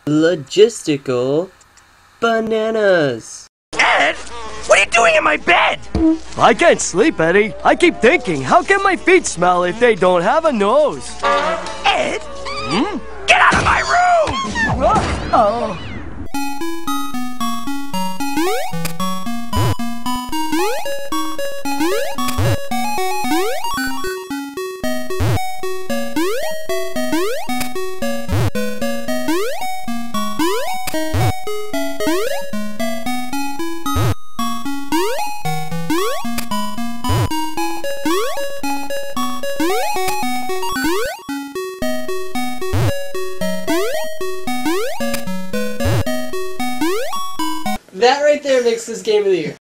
Logistical Bananas. Ed, what are you doing in my bed? I can't sleep, Eddie. I keep thinking, how can my feet smell if they don't have a nose? Ed? Get out of my room! Oh. That right there makes this game of the year.